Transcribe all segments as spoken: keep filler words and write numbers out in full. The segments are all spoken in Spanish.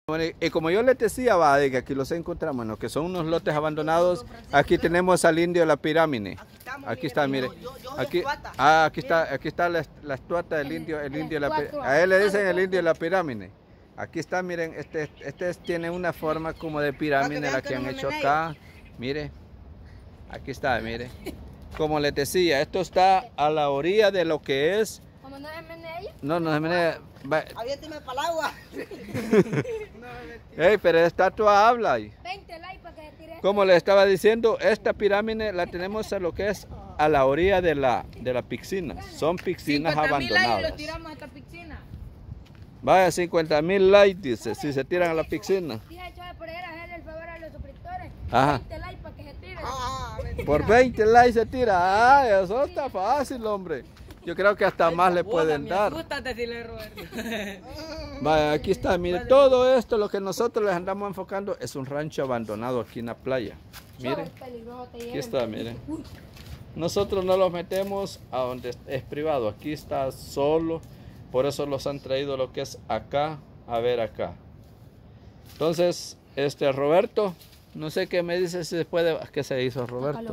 Bueno, y como yo les decía, va, de que aquí los encontramos, ¿no? Que son unos lotes abandonados. Aquí tenemos al indio La Pirámide. Aquí está, mire. Aquí, ah, aquí está, aquí está la, la estatua del indio, el indio La Pirámide. A él le dicen el indio La Pirámide. Aquí está, miren, este, este tiene una forma como de pirámide la que han hecho acá. Mire, aquí está, mire. Como les decía, esto está a la orilla de lo que es. ¿Cómo no es Menella? No, no es Menella. Aviénteme para el agua. Ey, pero la estatua habla ahí. veinte likes para que se tire. Como le estaba diciendo, esta pirámide la tenemos a lo que es a la orilla de la, de la piscina. Son piscinas abandonadas. Lo tiramos a esta piscina. Vaya, cincuenta mil likes, dice, si se tiran a la piscina. Dije, yo por ir a hacerle el favor a los suscriptores. Ajá. veinte likes para que se tire. Por veinte likes se tira. Ay, eso está fácil, hombre. Yo creo que hasta más le pueden dar. Vaya, aquí está, mire, todo esto lo que nosotros les andamos enfocando es un rancho abandonado aquí en la playa. Mire, aquí está, mire. Nosotros no los metemos a donde es privado, aquí está solo, por eso los han traído lo que es acá, a ver acá. Entonces, este Roberto, no sé qué me dice si se puede, ¿qué se hizo Roberto?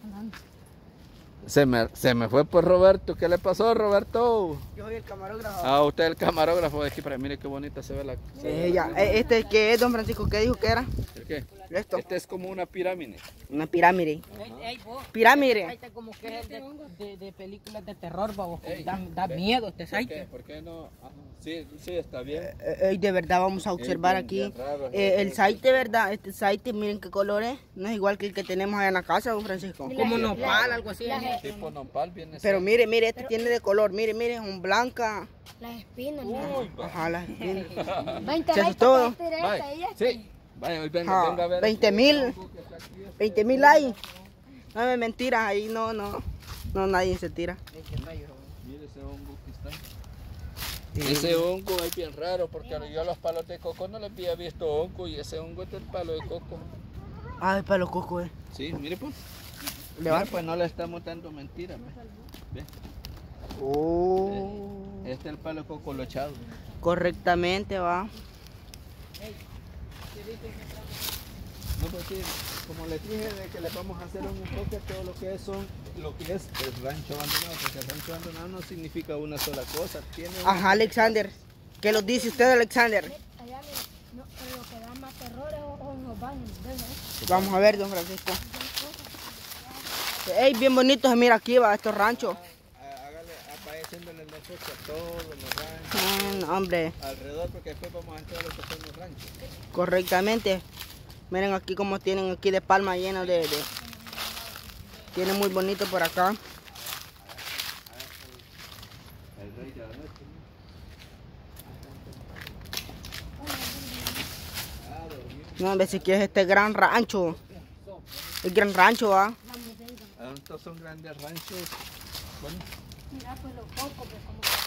Se me, se me fue por Roberto. ¿Qué le pasó, Roberto? Yo soy el camarógrafo. Ah, usted es el camarógrafo de aquí, pero mire qué bonita se ve la... Se ve Ella, la este que es, don Francisco, ¿qué dijo que era? ¿El qué? Esto. Este es como una pirámide. Una pirámide. Ey, ey, vos. Pirámide. Este como que es de, de, de películas de terror, vos. Da, da miedo este ¿Por qué? site. ¿Por qué no? Ah, sí, sí, está bien. Eh, eh, de verdad vamos a observar bien, aquí. bien raro, Eh, el ¿no? site de verdad, este site, miren qué color es. No es igual que el que tenemos allá en la casa, don Francisco. Como nopal, algo así. Tipo nopal viene Pero siendo. mire, mire, este tiene de color. Mire, mire, es un blanca. Las espinas, Uy, ¿no? va. Ajá, las espinas. veinte ¿Se likes asustó? para que se tire Vaya, esta y esta. sí. Vaya, hoy venga, Ah, venga a ver. veinte mil. veinte mil likes. No me mentiras, ahí no, no. No, nadie se tira. Mire ese hongo que está. Ese hongo es bien raro porque yo a los palos de coco no les había visto hongo y ese hongo es del palo de coco. Ah, es para los cocos, eh. Sí, mire pues. Le va. Mire, pues no le estamos dando mentira. Ve. Ve. Oh. Este es el palo de coco lochado. Correctamente, va. No, pues sí, como les dije de que les vamos a hacer un enfoque a todo lo que es, son, lo que es el rancho abandonado, porque el rancho abandonado no significa una sola cosa. Tiene una... Ajá, Alexander. ¿Qué lo dice usted, Alexander? Allá, mira, no, pero lo que da más terror es o- o en los baños, ¿ves? Vamos a ver, don Francisco. Ey, bien bonito se mira aquí, va, estos ranchos. Hágale, apareciéndole el enfoque a todos los ranchos. Mm, no, hombre, Alrededor, porque después vamos a entrar a lo que son los ranchos. correctamente. Miren aquí como tienen aquí de palma lleno de, de... Tiene muy bonito por acá. El rey de la noche. No, a ver si quieres este gran rancho. El gran rancho, va. Ah, estos son grandes ranchos. Bueno, Mira, pues los cocos, pues como que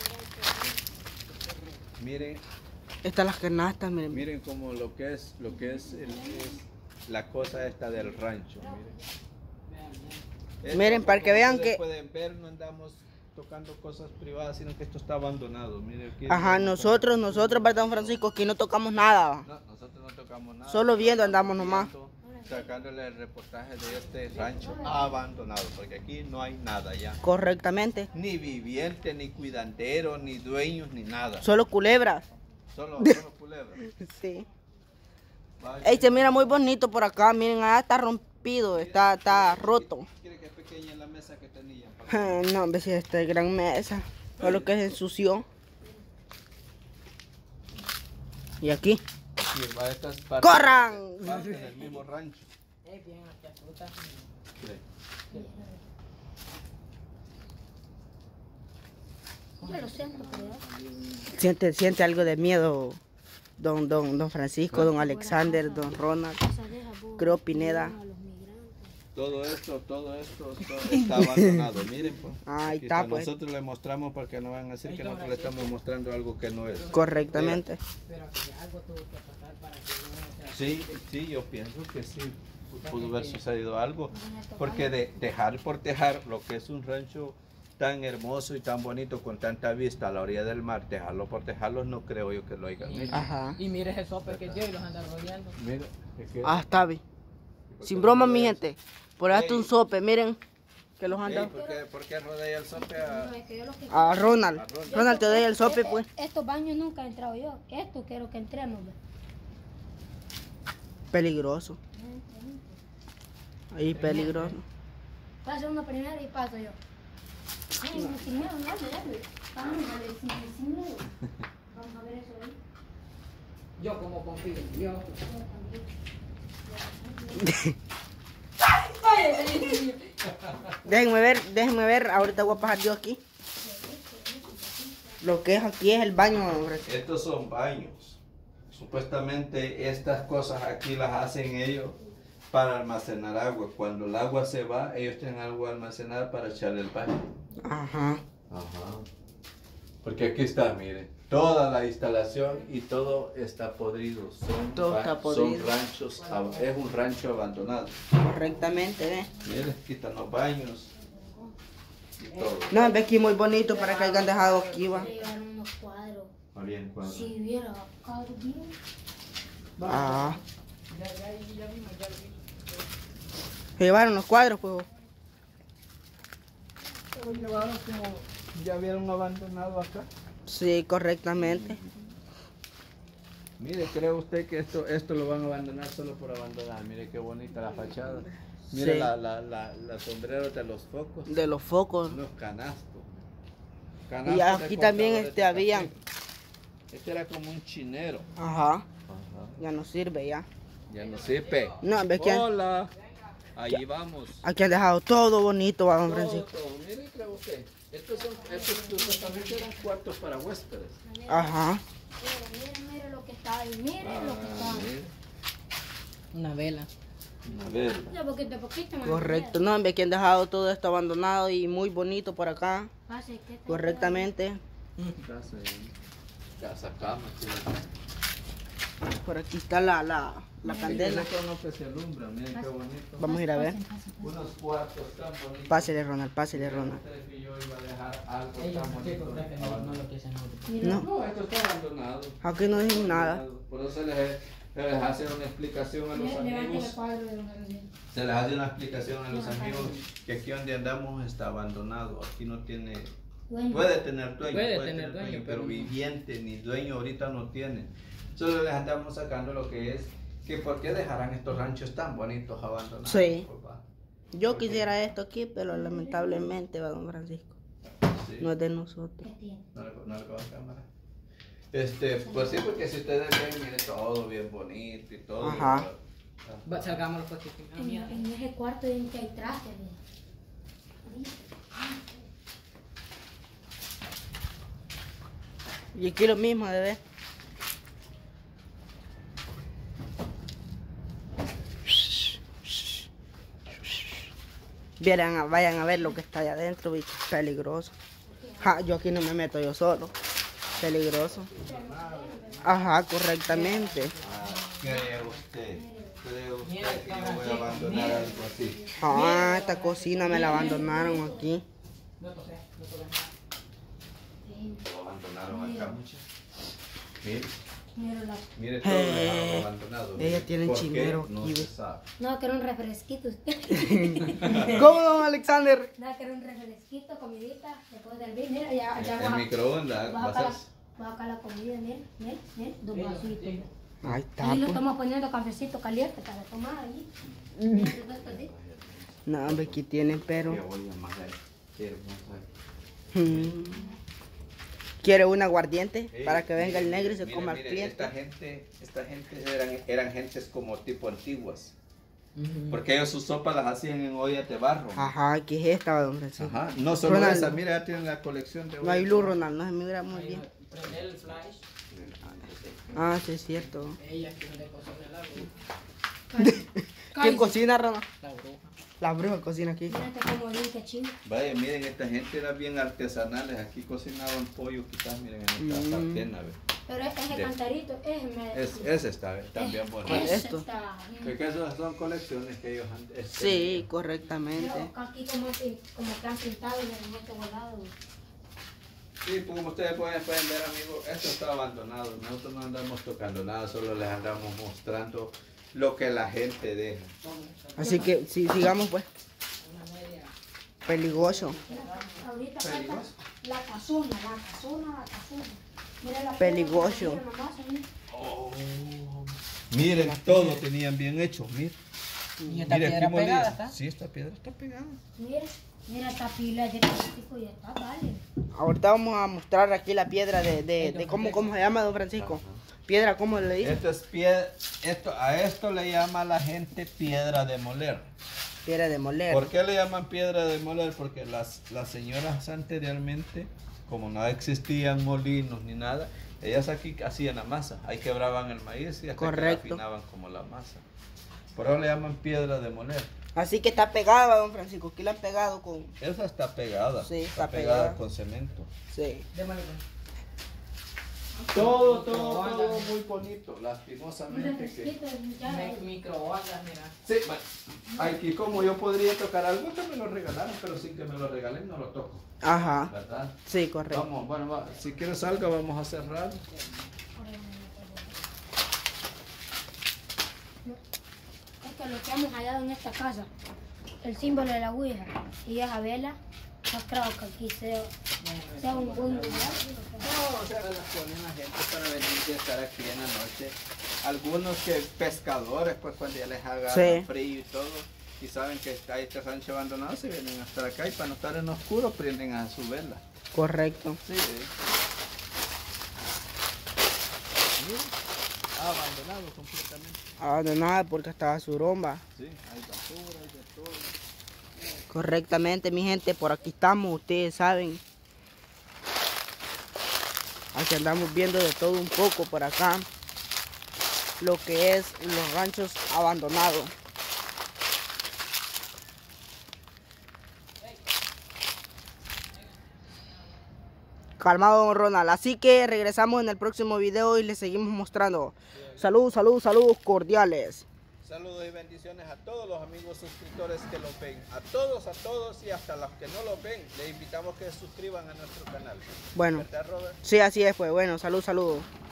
miren, Estas las canastas, miren. miren como lo que es, lo que es, el- es la cosa esta del rancho. Miren, Miren, para que vean ustedes que- pueden ver, no andamos tocando cosas privadas, sino que esto está abandonado. Miren, aquí Ajá, no- nosotros, nosotros, ¿verdad, don Francisco? Aquí no tocamos nada, va. No, nosotros no tocamos nada. Solo viendo andamos nomás. Sacándole el reportaje de este rancho abandonado, porque aquí no hay nada ya. Correctamente. Ni viviente, ni cuidandero, ni dueños, ni nada. Solo culebras. Solo, solo culebras. Sí. Vaya. Ey, se mira muy bonito por acá. Miren, allá está rompido, está, está roto. ¿Quiere que es pequeña la mesa que tenía? No, hombre, si esta es gran mesa. Solo que se ensució. Y aquí. Sí, va, esta es parte- ¡Corran! parte del mismo rancho. Ey, bien, aquí a fruta. Sí. yo lo siento, pero Siente, siente algo de miedo, don, don, don Francisco, don Alexander, don Ronald, esa deja, vos, creo Pineda. a los migrantes. Todo esto, todo esto, todo está abandonado. Miren, pues. Ahí Aquí está, pues. Nosotros le mostramos para que no van a decir que nosotros le estamos mostrando algo que no es. Correctamente. Pero que algo tuvo que pasar para que no sea. Sí, sí, yo pienso que sí pudo haber sucedido algo, porque de dejar por dejar lo que es un rancho tan hermoso y tan bonito con tanta vista a la orilla del mar, dejarlo por dejarlos no creo yo que lo hayan hecho. Ajá. Y mire ese sope que lleva y los anda rodeando. Mira, es que- Ah, está bien. ¿por Sin qué broma, rodea mi el- gente. Por ahí está un sope, miren. Que los Ey, anda. ¿por, qué, ¿Por qué rodea el sope a...? No, es que yo lo que... A Ronald. A Ronald. Ronald, te doy el sope, pues. Estos baños nunca he entrado yo. Esto quiero que entremos. ¿ve? Peligroso. Ahí peligroso. Pasa uno primero y paso yo. Ay, no, sin miedo, no, dale. Vamos a ver, sin, sin miedo. Vamos a ver eso ahí. Yo como confío en Dios. Déjenme ver, déjenme ver. Ahorita voy a pasar yo aquí. Lo que es aquí es el baño, hombre. Estos son baños. Supuestamente estas cosas aquí las hacen ellos para almacenar agua. Cuando el agua se va, ellos tienen agua almacenada para echarle el baño. Ajá. Ajá. Porque aquí está, miren, toda la instalación y todo está podrido. Son, Todo ba- está son podrido. ranchos, ab- es un rancho abandonado. Correctamente, ¿ves? Miren, aquí están los baños y todo. No, ve aquí muy bonito para que hayan dejado aquí, va. Llevaron unos cuadros. Más bien, cuando- Si hubiera cuadros bien. Ah. Se llevaron los cuadros, pues. Pero llevaron como, ya vieron abandonado acá. Sí, correctamente. Mire, ¿cree usted que esto, esto lo van a abandonar solo por abandonar? Mire qué bonita la fachada. Mire Sí. la, la, la, la sombreros de los focos, De los focos. los canastos. Y Canastos de aquí también cortadores este de habían. café. Este era como un chinero. Ajá. Ajá. Ya no sirve ya. Ya no sirve. No, ve que Hola. Allí vamos. aquí han dejado todo bonito, va, don Todo, Francisco. todo. Mire, cree usted. Estos son, estos supuestamente eran cuartos para huéspedes. Ajá. Miren, miren, miren lo que está ahí. Miren lo que está Ah, ahí. mire. Una vela. A ver. Ya poquito a poquito. me Correcto. No, ve que han dejado todo esto abandonado y muy bonito por acá. Pase, ¿qué tal? Correctamente. Casa, casa cama. Sí. Por aquí está la, la, la candela. Esto no que se alumbra, miren qué bonito. Vamos a ir a ver. Unos cuartos tan bonitos. Pásele, Ronald, pásele, Ronald. Ustedes que yo iba a dejar algo Ellos tan no bonito. no lo que hacen ahorita. Mira, No. No, esto está abandonado. Aquí no dicen nada. Por eso se les, se les hace una explicación a los levanten el amigos. cuadro de los jardines. Se les hace una explicación a los amigos que aquí donde andamos está abandonado. Aquí no tiene. Dueño. Puede tener dueño, Puede puede, tener tener dueño, dueño, pero pero- viviente ni dueño ahorita no tiene. Solo les andamos sacando lo que es que por qué dejarán estos ranchos tan bonitos abandonados. Sí. papá? Yo quisiera esto aquí, pero lamentablemente, va, don Francisco. Sí. No es de nosotros. ¿Qué tiene? No le, no le cojo cámara. Este, pues sí, porque si ustedes ven, miren todo bien bonito y todo. Ajá. pero- Va, salgamos los coches. Ah, En, mira. en ese cuarto en que hay trastes. mira. Y aquí lo mismo, de ver. Vieran, a- vayan a ver lo que está allá adentro, bicho, peligroso. Ja, yo aquí no me meto yo solo. Peligroso. Ajá, correctamente. Ah, ¿cree usted? ¿Cree usted que yo voy a abandonar algo así? Ah, esta cocina me la abandonaron aquí. No tosé, no tosé. Lo abandonaron acá, muchachos. Mire, Mira la... mire todo lo dejaron abandonado. Ella Mire, tiene ¿por qué? chimero No aquí, se ve. sabe. No, que era un refresquito usted. ¿Cómo, don Alexander? No, que era un refresquito, comidita, después del vino. Mira, ya, ya El baja, microondas, baja, vas acá a... la, baja acá la comida, mira, mira, mira, dos Mira, vasitos. mira. Ahí está, Ahí le pues. estamos poniendo cafecito caliente para tomar allí. Mira, todo esto así. No, hombre, aquí tienen, pero... Qué olla más hay. Qué hermosa. Mm. ¿Quiere un aguardiente? Ey, Para que venga el mire, negro y se mire, coma el mire, cliente. Esta gente, esta gente eran, eran gentes como tipo antiguas. Ujú. Porque ellos sus sopas las hacían en ollas de barro. Ajá, ¿qué es esta, don Francisco? Ajá. No solo Ronald. esa, mira, ya tienen la colección de No hay ollas. luz, Ronald, no se mira muy Ahí bien. va, prender el flash. Ah, sí, es cierto. Ella que le cocina la bruja. ¿Quién cocina, Ronald? La bruja. La bruja cocina aquí. Mírate como limpia, chido. Vaya, miren, esta gente era bien artesanales. Aquí cocinaban pollo, quizás, miren, en esta Mm. sartén, a ver. Pero ese De- cantarito, ese me... Es, ese está también bonito. ese esto. está bien. Porque esas son colecciones que ellos han... este, Sí, correctamente. Pero aquí como, pin- como que han pintado y le han hecho volado. Sí, pues como ustedes pueden, pueden ver, amigos, esto está abandonado. Nosotros no andamos tocando nada, solo les andamos mostrando lo que la gente deja. Así que si sigamos pues. Peligroso. Mira, ahorita falta la casona, la casona, la casona. Mira la Peligroso. piedra, mira nomás ahí. Oh, miren, todo tenían bien hecho, miren. Y esta Mira, piedra aquí molida. pegada está. Sí, esta piedra está pegada. Mira, mira esta pila de plástico y está, vale. Ahorita vamos a mostrar aquí la piedra de, de, de cómo, cómo se llama, don Francisco. Piedra, ¿cómo le dice? Esto es piedra, esto, a esto le llama la gente piedra de moler. Piedra de moler. ¿Por qué le llaman piedra de moler? Porque las, las señoras anteriormente, como no existían molinos ni nada, ellas aquí hacían la masa. Ahí quebraban el maíz y hasta Correcto. que la afinaban como la masa. Por eso le llaman piedra de moler. Así que está pegada, don Francisco. Aquí la han pegado con... Esa está pegada. Sí, está, está pegada, pegada. con cemento. Sí. Démosle pues. Todo, todo, todo muy bonito. Lastimosamente que... Mi- Microondas, mira. Sí, bueno, aquí como yo podría tocar algo que me lo regalaron, pero sin que me lo regalen no lo toco, Ajá. ¿verdad? Sí, correcto. Vamos, bueno, va, si quieres algo vamos a cerrar. Es que lo que hemos hallado en esta casa, el símbolo de la Ouija y esa vela, no creo que aquí sea, sea un buen lugar. No, o sea, las ponen la gente para venir y estar aquí en la noche. Algunos que pescadores, pues cuando ya les haga Sí. frío y todo, y saben que está este rancho abandonado, se vienen a estar acá y para no estar en oscuro prenden a su vela. Correcto. Sí. Abandonado completamente. Abandonada porque estaba su romba. Sí, hay basura, hay de todo. Correctamente, mi gente. Por aquí estamos, ustedes saben. Aquí andamos viendo de todo un poco por acá. Lo que es los ranchos abandonados. Calmado, don Ronald. Así que regresamos en el próximo video y les seguimos mostrando. Salud, salud, saludos cordiales. Saludos y bendiciones a todos los amigos suscriptores que lo ven. A todos, a todos y hasta los que no lo ven, les invitamos que se suscriban a nuestro canal. Bueno, ¿Verdad, Robert? sí, así es, pues. Bueno, salud, saludos.